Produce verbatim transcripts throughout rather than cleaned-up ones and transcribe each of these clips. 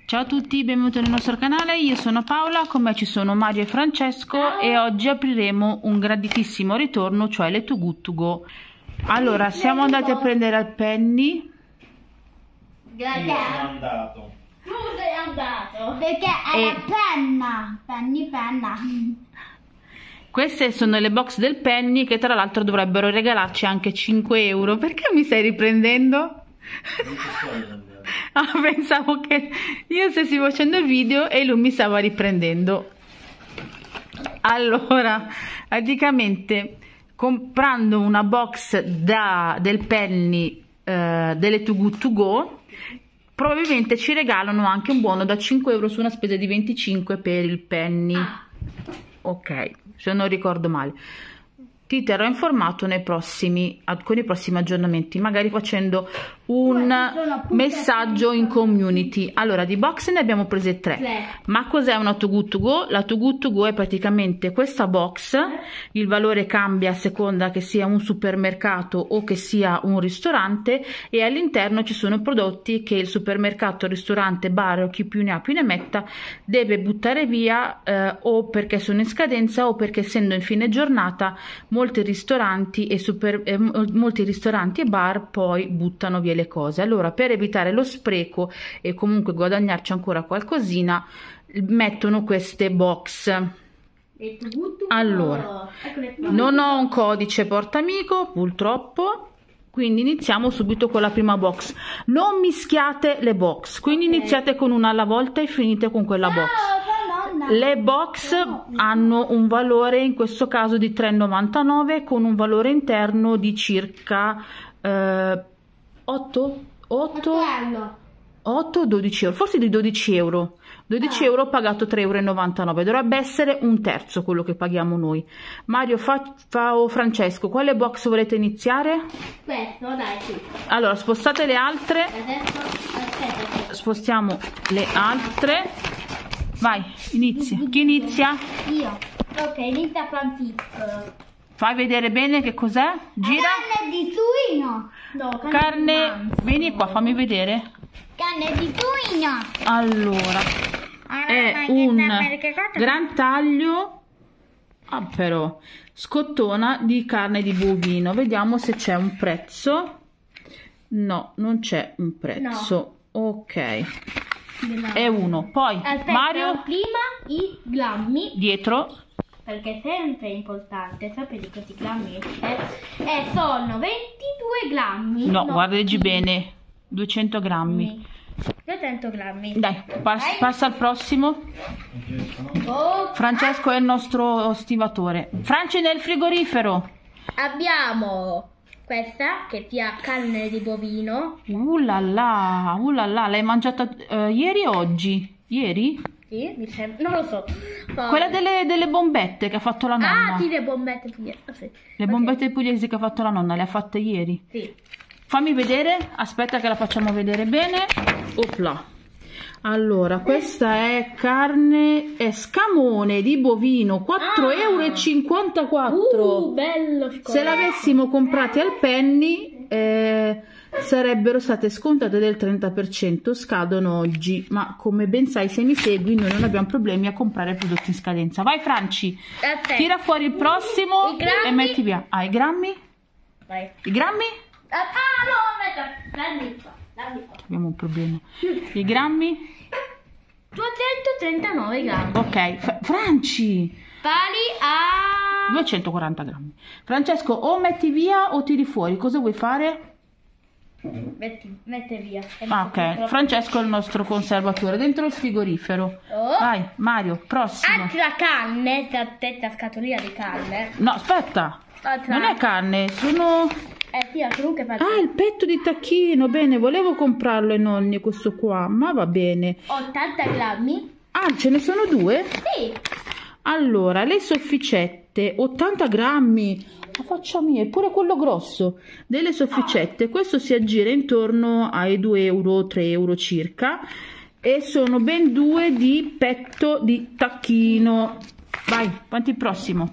Ciao a tutti, benvenuti nel nostro canale, io sono Paola, con me ci sono Mario e Francesco. Ciao. E oggi apriremo un graditissimo ritorno, cioè le Too Good To Go. Allora, siamo andati a prendere al Penny. Io sono andato. Tu sei andato? Perché è E... la penna, penny penna. Queste sono le box del Penny che tra l'altro dovrebbero regalarci anche cinque euro. Perché mi stai riprendendo? Ah, pensavo che io stessi facendo il video e lui mi stava riprendendo. Allora, praticamente comprando una box da, del Penny eh, delle Too Good To Go, probabilmente ci regalano anche un buono da cinque euro su una spesa di venticinque per il Penny. Ok, se non ricordo male. Ti terrò informato nei prossimi, con i prossimi aggiornamenti, magari facendo un messaggio in community. Allora, di box ne abbiamo prese tre. Ma cos'è una Too Good To Go? La Too Good To Go è praticamente questa box. Il valore cambia a seconda che sia un supermercato o che sia un ristorante, e all'interno ci sono prodotti che il supermercato, ristorante, bar o chi più ne ha più ne metta deve buttare via, eh, o perché sono in scadenza o perché, essendo in fine giornata, molti ristoranti e super, eh, molti ristoranti e bar poi buttano via le cose. Allora, per evitare lo spreco e comunque guadagnarci ancora qualcosina, mettono queste box. Allora, non ho un codice portamico purtroppo, quindi iniziamo subito con la prima box. Non mischiate le box, quindi okay. Iniziate con una alla volta e finite con quella box. Le box hanno un valore in questo caso di tre e novantanove, con un valore interno di circa eh, otto otto dodici euro, forse di dodici euro. dodici euro pagato tre e novantanove euro. Dovrebbe essere un terzo quello che paghiamo noi. Mario, fa, fa o Francesco, quale box volete iniziare? Questo, dai, sì. Allora, spostate le altre. Adesso, aspetta. Spostiamo le altre. Vai, inizia. Chi inizia? Io. Ok, inizia Francisco. Fai vedere bene che cos'è. Gira. Carne di suino. No, carne, Carne. Vieni qua, fammi vedere. Carne di suino. Allora, è un gran taglio, ah, però scottona di carne di bovino. Vediamo se c'è un prezzo. No, non c'è un prezzo. No. Ok, è uno. Poi aspetta, Mario, prima i grammi, dietro, perché è sempre importante sapere questi grammi, eh, eh, sono ventidue grammi. no, no guarda, leggi bene, duecento grammi. duecento grammi. Dai, pass passa al prossimo. Oh. Francesco è il nostro stivatore. Franci, nel frigorifero Abbiamo questa che sia carne di bovino. Uh là là, uh là là, l'hai mangiata uh, ieri o oggi? Ieri? Sì, mi sembra, non lo so. Poi... Quella delle, delle bombette che ha fatto la nonna. Ah, sì, le bombette pugliesi. Oh, sì. Le okay. bombette pugliesi che ha fatto la nonna, le ha fatte ieri? Sì. Fammi vedere, aspetta che la facciamo vedere bene. Opla. Allora, questa è carne, è scamone di bovino, quattro e cinquantaquattro euro. Uh, bello. Se l'avessimo comprati al Penny eh, sarebbero state scontate del trenta per cento, scadono oggi, ma come ben sai, se mi segui, noi non abbiamo problemi a comprare prodotti in scadenza. Vai Franci, Aspetta. tira fuori il prossimo I e metti via. Ah, i grammi? Vai. I grammi? Ah, no, aspetta, dammi qua, dammi qua. Abbiamo un problema. I grammi? duecentotrentanove grammi. Ok, F Franci! Pari a... duecentoquaranta grammi. Francesco, o metti via o tiri fuori, cosa vuoi fare? Metti, mette via. Ah, ok, Francesco è il nostro conservatore, dentro il frigorifero. Oh. Vai, Mario, prossimo. Altra carne, tetta scatolina di carne. No, aspetta, Altra... non è carne, sono... Eh sì, comunque fa... Ah, il petto di tacchino, bene, volevo comprarlo ai nonni questo qua, ma va bene. ottanta grammi. Ah, ce ne sono due? Sì. Allora, le sofficette, ottanta grammi, ma faccia mia, eppure quello grosso, delle sofficette, oh. Questo si aggira intorno ai due euro, tre euro circa, e sono ben due di petto di tacchino. Vai, quanti il prossimo?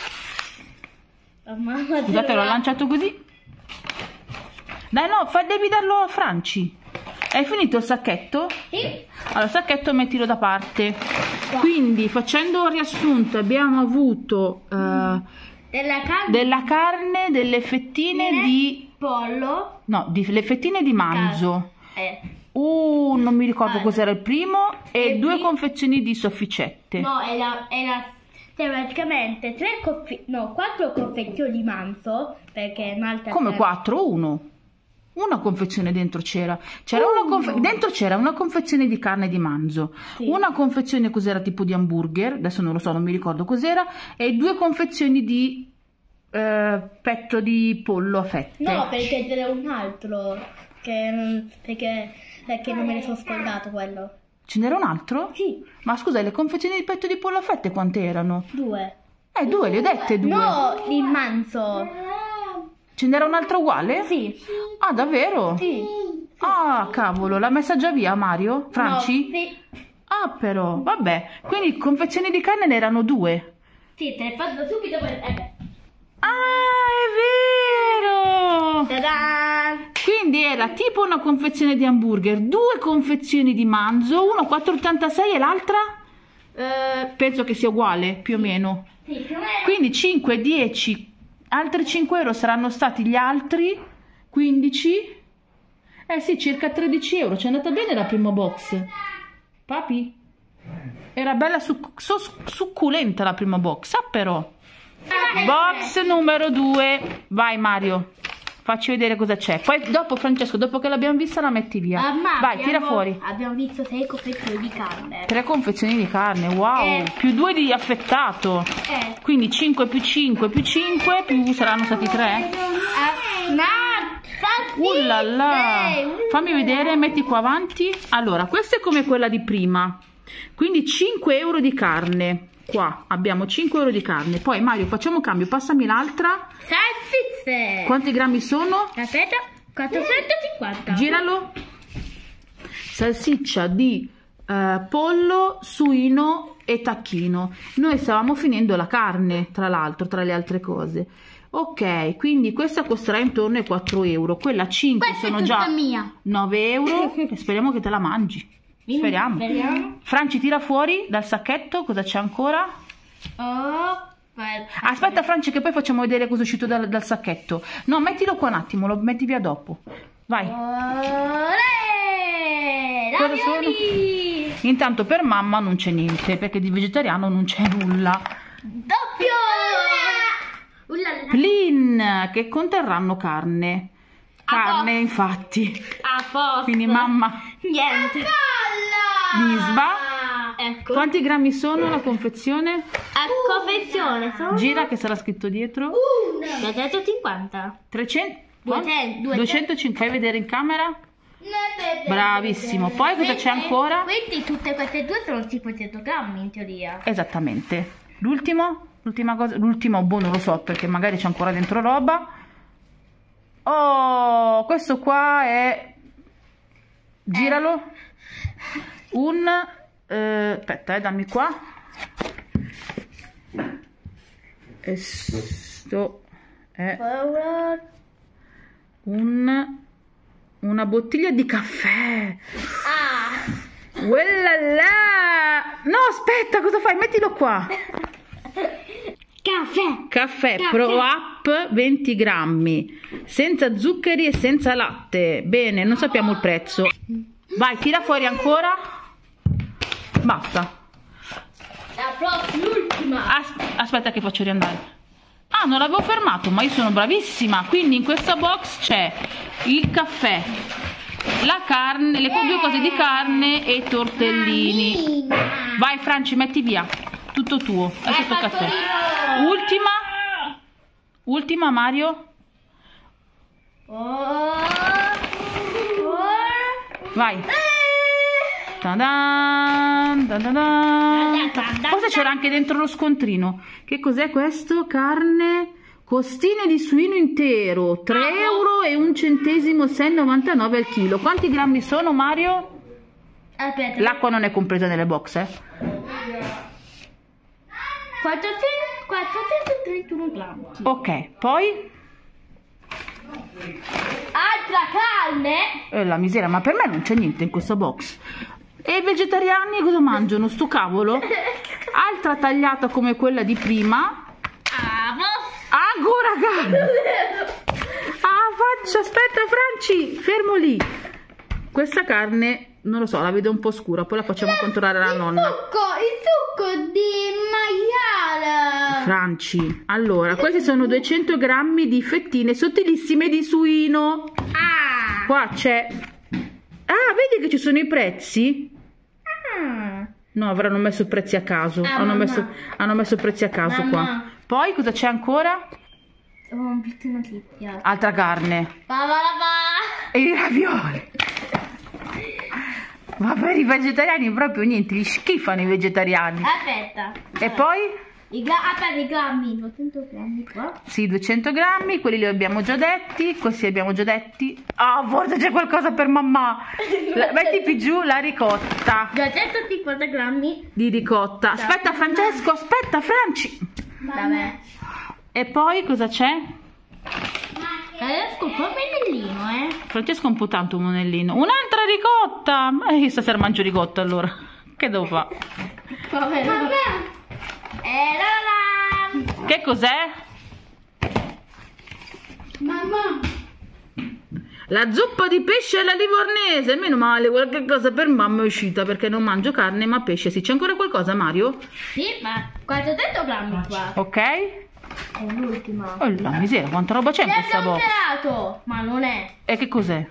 Oh, mamma, scusate, l'ho lanciato così. Dai, no, fa, devi darlo a Franci. Hai finito il sacchetto? Sì. Allora, il sacchetto mettilo da parte. Quindi, facendo un riassunto, abbiamo avuto eh, Della carne. della carne, delle fettine Né. di... Pollo. No, di, le fettine di manzo. Eh. Uh, non mi ricordo Ah. cos'era il primo. E E due qui- confezioni di sofficette. No, era, era cioè, praticamente tre confe- no, quattro confezioni di manzo, perché un'altra Come per- quattro? Uno. Una confezione dentro c'era. C'era una Uno. confe- dentro c'era una confezione di carne di manzo, Sì. una confezione cos'era tipo di hamburger, adesso non lo so, non mi ricordo cos'era, e due confezioni di eh, petto di pollo a fette. No, perché c'era un altro che non, perché, perché non me ne sono scordato quello. Ce n'era un altro? Sì, Ma scusa, le confezioni di petto di pollo a fette quante erano? due. Eh, due, le ho dette due. No, di manzo. Ce n'era un'altra uguale? Sì. Ah, davvero? Sì. Ah, cavolo, l'ha messa già via Mario? Franci? No, sì. Ah, però, vabbè. Quindi confezioni di carne ne erano due. Sì, te le faccio subito per... Eh beh. Ah, è vero! Ta-da! Quindi era tipo una confezione di hamburger, due confezioni di manzo, uno quattro e ottantasei e l'altra? Eh, Penso che sia uguale, più o meno. sì, più o meno. Quindi cinque, dieci, altri cinque euro saranno stati gli altri, quindici. Eh sì, circa tredici euro. Ci è andata bene la prima box. Papi? Era bella succ- so- succulenta la prima box, ah però. Box numero due. Vai Mario, facci vedere cosa c'è. Poi dopo Francesco, dopo che l'abbiamo vista la metti via. Ah, ma Vai, tira abbiamo- fuori. Abbiamo visto sei confezioni di carne. Tre confezioni di carne, wow. Eh. Più due di affettato. Eh. Quindi cinque più cinque più cinque più saranno stati tre. Ah, no, Uh là là. salsicce, uh. Fammi vedere, metti qua avanti. Allora, questa è come quella di prima. Quindi cinque euro di carne. Qua abbiamo cinque euro di carne. Poi Mario, facciamo cambio, passami l'altra. Salsicce. Quanti grammi sono? Aspetta, quattrocentocinquanta. Giralo. Salsiccia di eh, pollo, suino e tacchino. Noi stavamo finendo la carne, tra l'altro, tra le altre cose. Ok, quindi questa costerà intorno ai quattro euro. Quella cinque Questa è sono tutta già mia. nove euro. E speriamo che te la mangi. Speriamo. Speriamo. Franci, tira fuori dal sacchetto cosa c'è ancora. Oh, vai. Aspetta Franci, che poi facciamo vedere cosa è uscito dal, dal sacchetto. No, mettilo qua un attimo, lo metti via dopo. Vai. Olè! Cosa sono? Ravioli! Intanto per mamma non c'è niente, perché di vegetariano non c'è nulla. Doppio! Ullala. Plin, che conterranno carne. Carne, posto. infatti. A posto. Quindi mamma Niente. Lisba. Ecco. Quanti grammi sono la confezione? A confezione sono Gira che sarà scritto dietro. duecentocinquanta. trecento. duecento. duecentocinque. Fai vedere in camera? Bravissimo. Poi cosa c'è ancora? Quindi tutte queste due sono cinquecento grammi in teoria. Esattamente. L'ultimo? L'ultima cosa? L'ultimo, boh, non lo so, perché magari c'è ancora dentro roba. Oh, questo qua è... Giralo. Un... eh, aspetta, eh, dammi qua. Questo è un... una bottiglia di caffè. Ah. Uellala! No, aspetta, cosa fai? Mettilo qua. Caffè. Caffè, Caffè. Pro Up venti grammi, senza zuccheri e senza latte. Bene, non sappiamo il prezzo. Vai, tira fuori ancora. Basta. La prossima, l'ultima. As- aspetta che faccio riandare. Ah, non l'avevo fermato, ma io sono bravissima. Quindi in questa box c'è il caffè, la carne, le due cose di carne e i tortellini. Vai Franci, metti via. Tutto tuo. Adesso tocca a te. Ultima. Ultima Mario. Oh. Oh. Vai. Ta-dan, ta-da-dan. Forse c'era anche dentro lo scontrino. Che cos'è questo? Carne, costine di suino intero, tre euro e un centesimo, sei e novantanove al chilo. Quanti grammi sono Mario? Aspetta. L'acqua non è compresa nelle box, eh? quattrocento quattrocentotrentuno grammi. Ok, poi Altra carne. E la miseria, ma per me non c'è niente in questo box. E i vegetariani cosa mangiano? Sto cavolo? Altra tagliata come quella di prima. Avo. Ancora carne. Ah, faccia, aspetta Franci, fermo lì. Questa carne, non lo so, la vedo un po' scura, poi la facciamo controllare alla nonna. Il succo, il succo di maiale. Franci, allora, questi sono duecento grammi di fettine sottilissime di suino. Ah. Qua c'è... Ah, vedi che ci sono i prezzi? Ah. No, avranno messo prezzi a caso. Ah, hanno, mamma. messo, hanno messo prezzi a caso Mamma. qua. Poi cosa c'è ancora? Ho un piccolo notizia. Altra carne. Pa, pa, pa. E i ravioli. Ma per i vegetariani proprio niente, gli schifano i vegetariani. Aspetta. E poi? I gra- aspetta, i grammi. duecento grammi qua. Sì, duecento grammi, quelli li abbiamo già detti, questi li abbiamo già detti. Ah, forse c'è qualcosa per mamma. La- metti più giù la ricotta. duecentocinquanta grammi. Di ricotta. Aspetta Francesco, aspetta Franci. Da me. E poi cosa c'è? Adesso un po' monellino, eh. Francesco un po' tanto un monellino. Un'altra ricotta. Ma io stasera mangio ricotta allora. Che devo fare? Povero. E la la. Che cos'è? Mamma. La zuppa di pesce alla livornese. Meno male, qualche cosa per mamma è uscita perché non mangio carne ma pesce. Sì, c'è ancora qualcosa Mario? Sì, ma quattrocento grammi qua. Ok. È l'ultima. Oh la miseria, quanta roba c'è in L'ho questa box? congelato, ma non è. E che cos'è?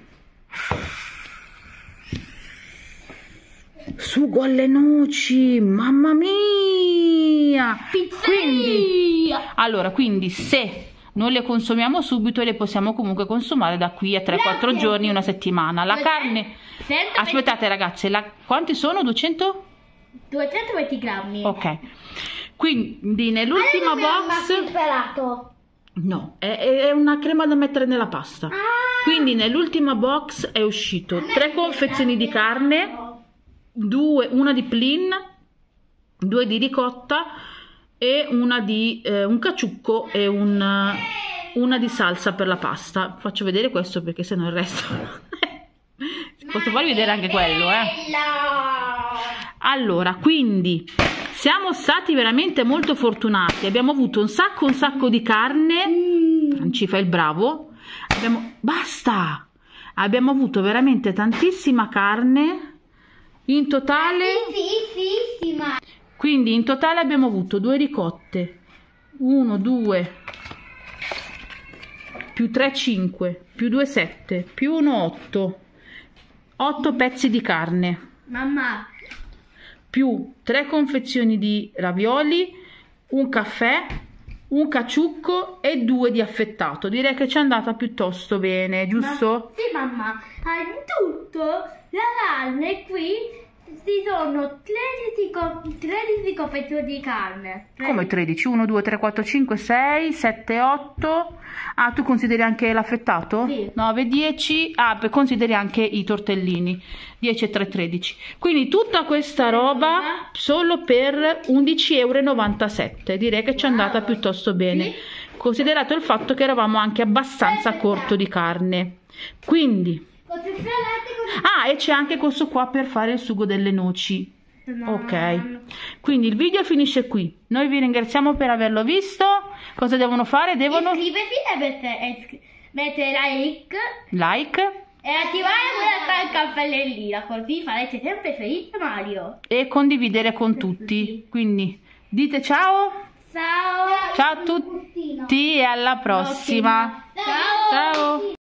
Sugo alle noci, mamma mia! Quindi, allora, quindi se non le consumiamo subito le possiamo comunque consumare da qui a tre quattro giorni, una settimana. La carne... Aspettate ragazze, la... quanti sono? duecento? duecentoventi grammi. Ok. Quindi nell'ultima box... Sperato. No, è, è una crema da mettere nella pasta. Ah. Quindi nell'ultima box è uscito tre confezioni di carne, due, una di plin, due di ricotta e una di eh, un caciucco e un, una di salsa per la pasta. Faccio vedere questo perché sennò il resto... Posso farvi vedere anche quello, eh? Allora, quindi siamo stati veramente molto fortunati. Abbiamo avuto un sacco un sacco di carne. Ci fa il bravo. Abbiamo... Basta! Abbiamo avuto veramente tantissima carne. In totale... Tantissima. Quindi in totale abbiamo avuto due ricotte. uno, due, più tre, cinque, più due, sette, più uno, otto. otto pezzi di carne. Mamma. Più tre confezioni di ravioli, un caffè, un caciucco e due di affettato. Direi che ci è andata piuttosto bene, giusto? Ma, sì, mamma. In tutto la carne qui ci sono tredici, co- tredici confezioni di carne. Come tredici? uno, due, tre, quattro, cinque, sei, sette, otto. Ah, tu consideri anche l'affettato? Sì. nove, dieci. Ah, poi consideri anche i tortellini. dieci e tre, tredici. Quindi tutta questa roba solo per undici e novantasette euro. Direi che ci è andata piuttosto bene. Sì. Considerato il fatto che eravamo anche abbastanza corto di carne. Quindi... Ah, e c'è anche questo qua per fare il sugo delle noci. No. Ok, quindi il video finisce qui. Noi vi ringraziamo per averlo visto. Cosa devono fare? Devono Iscriversi e mettere, e iscri- mettere like like e attivare quella campanellina, così farete sempre felice Mario. e condividere con tutti. Quindi dite ciao. Ciao. Ciao a tutti e alla prossima. Ciao. Ciao.